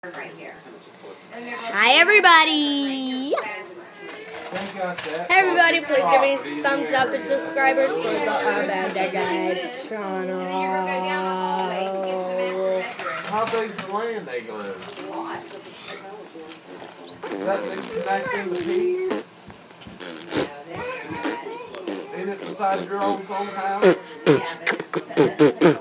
Hi everybody! Hey everybody, please give me a thumbs up and subscribers for the Amanda Guide channel. How big's the land they going? Is that back in the piece? Ain't it beside your old house?